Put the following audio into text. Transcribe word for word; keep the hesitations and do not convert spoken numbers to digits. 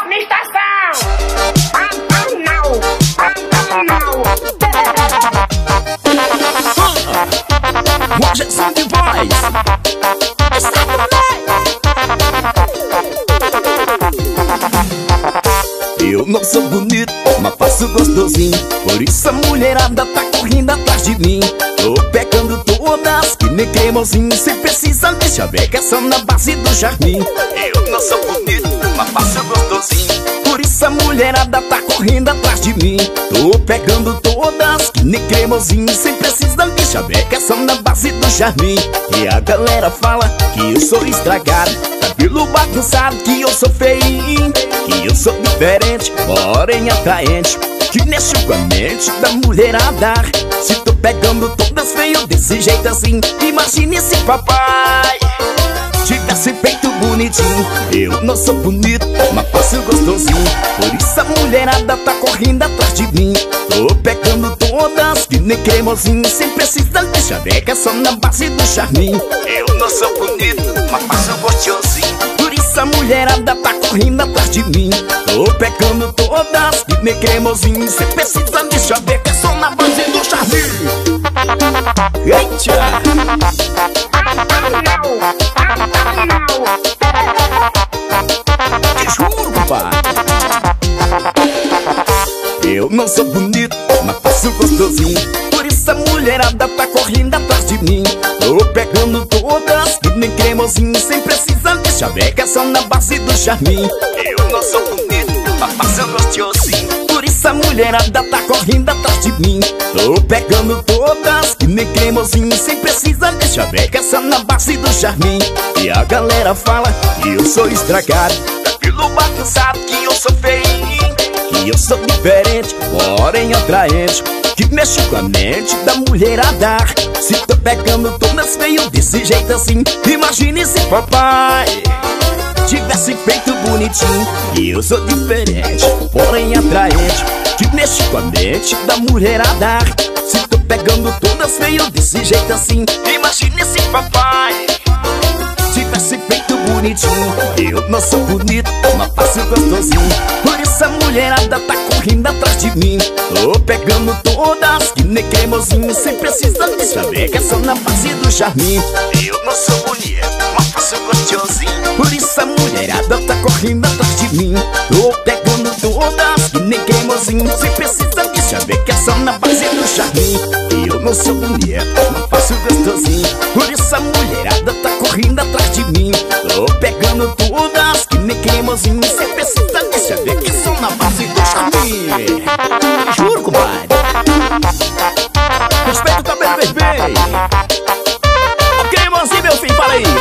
na estação. Pantanal, Pantanal. Projeção de voz. Eu não sou bonito, mas faço gostosinho. Por isso a mulherada tá correndo atrás de mim. Tô pegando todas que nem cremosinho. Se precisa deixa ver que é só na base do jardim. Eu não sou bonito, mas faço gostosinho. Por isso a mulherada tá correndo atrás de mim. Tô pegando todas que nem cremosinho. Se precisa deixa ver que é só na base do jardim. E a galera fala que eu sou estragado, cabelo bagunçado, que eu sou feinho, que eu sou diferente, porém atraente, que mexe com a mente da mulherada. Se tô pegando todas feio desse jeito assim, imagine se papai tivesse feito bonitinho. Eu não sou bonito, mas faço gostosinho. Por isso a mulherada tá correndo atrás de mim. Tô pegando todas que nem cremosinho. Sem precisar deixa ver que é só na base do charminho. Eu não sou bonito, mas faço gostosinho. Por isso a mulherada tá correndo atrás de mim. Tô pegando todas que nem cremosinho. Sem precisar deixa ver que é só na base do charminho. Eita! Te juro, pai. Eu não sou bonito, mas faço gostosinho. Por isso a mulherada tá correndo atrás de mim. Tô pegando todas que nem cremosinho. Sem precisar deixa ver que é só na base do charminho. Eu não sou bonito, mas faço gostosinho. Por isso a mulherada tá correndo atrás de mim. Tô pegando todas que nem cremosinho. Sem precisar deixa ver que é só na base do charminho. E a galera fala que eu sou estragado, cabelo bagunçado, que eu sou feinho, que eu sou diferente, porém atraente, que mexe com a mente da mulherada. Se tô pegando todas feio desse jeito assim, imagine se papai tivesse feito bonitinho. E eu sou diferente, porém atraente, que mexe com a mente da mulherada. Se tô pegando todas feio desse jeito assim, imagine se papai tivesse feito bonitinho. Eu não sou bonito, mas faço gostosinho. Por isso a mulherada tá correndo atrás de mim. Tô pegando todas que nem cremosinho. Sem precisar deixa ver que é só na base do charminho. Eu não sou bonito, mas faço gostosinho. Por isso a mulherada tá correndo atrás de mim. Tô pegando todas que nem cremosinho. Sem precisar deixa ver que é só na base do charminho. Eu não sou bonito, mas faço gostosinho. Por isso a mulherada tá correndo atrás de mim. Tô pegando todas que nem cremosinho. Sem precisar deixa ver que é só na base do charminho. Juro, compadre. Respeito o cabelo vermelho. Ok, irmãozinho, meu filho, fala aí.